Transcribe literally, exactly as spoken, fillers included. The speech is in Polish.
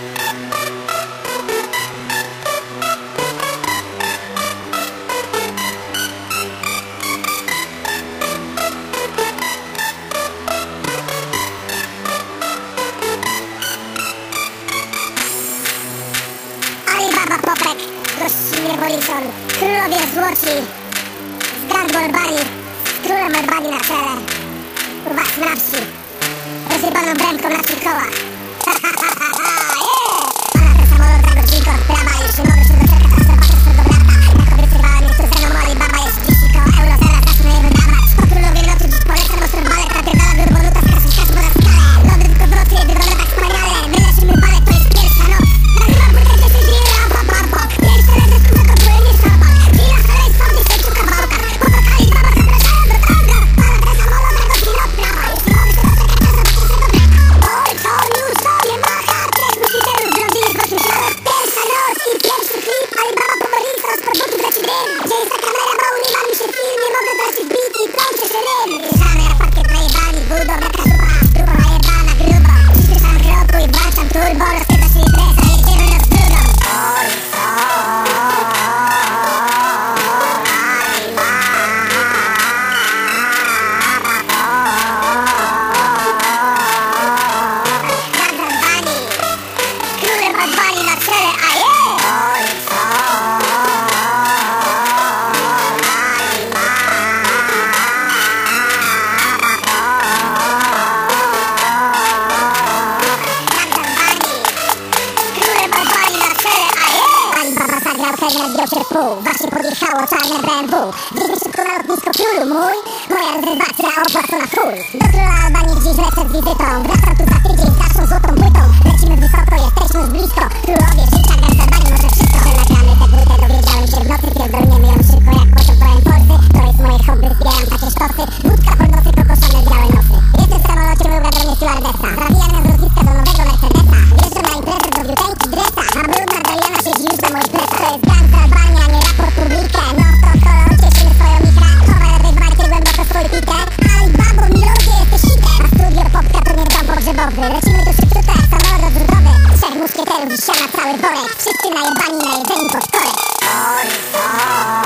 Popek, gościnie Bolison, królowie złoci, z Grand Bolbani, z królem Albanii na czele, u was na wsi, rozjebaną bremką na twych kołach. Ha ha ha ha ha, yeah! Pana ten samolot za godzinkę od prawa, jeśli mogę się doczekać, aż zobaczę swego brata. Jak obiecywałem, jest tu ze mną moli baba, jest dziś koło euro, zaraz zacznę je wydawać. Po królowie lotu dziś polecam ostro balet, napierdala grubą nuta, skasz skasz bo na skalę. Lody tylko w nocy, wygląda tak wspaniale, my lecimy balet, to jest pierwsza noc. Nagrywam płytę, gdzie się grilla, pop, pop, pop. Pierwsze lecę z kubek, odpłynie niż szampan. Grilla szaleństwo, gdzieś się czuka wałka. Potakali baba, zapraszają do tanga. Pana ten samolot za godzinę od prawa, jeśli mogę się doczekać, aż zobaczę swego brata. Oj, to już sobie macha, trzech muskiterów zrobili z bocznym śladem. Pierwsza noc i pierwszy klip, Alibaba po Borisa, spod butów leci dym. Gdzie jest ta kamera, bo urywa mi się film, nie mogę zlecić beat i plącze się rym. Ryżamy jak parkiet najebani, budą, jaka zupa, grupa najebana, grubo. Przyspieszam kroku i włączam turbo, rozpieda się impreza, jedziemy na drugą. Oj, co? Albanii na czele, a je! Oj, co? Królem Albanii na czele, a je! Alibaba zagrał kelner, zdjął się w pół. Właśnie podjechało czarne B M W. Biegnie szybko na lotnisko królu mój. Moja rezerwacja opłacona chuj. Do króla Albanii dziś lecę z wizytą. Wracam tu za tydzień z naszą złotą płytą. Lecimy wysoko, jesteśmy już blisko. Królowie życia, Grand Albanii może wszystko. Nagramy tę płytę, dowiedziałem się w nocy. Pierdolniemy ją szybko jak pociąg po Emporty. To jest moje hobby, zbieram takie sztosy. Wódka pod nosy, kokoszone białe nosy. Jestem w samolocie, mój ugadanie stewardessa. Zawijam z lotniska do nowego Mercedesa. Wjeżdżam na imprezę do biuteńki dresa. A brudna Diana siedzi już na moich plecach. To jest Grand Albania, nie raport publikę. No to kolor, cieszymy swoją mikrę. Chowaj lewej walcie głęboko swój piter. Alibabo, milodzie, jesteś hitem. A studio popka to nie dom pogrzebowy. Lecimy tu szybciutko jak samolot odrzutowy. Trzech muszkieterów dziś na cały worek. Wszyscy najebani, najedzeni pod korek. Oj, co?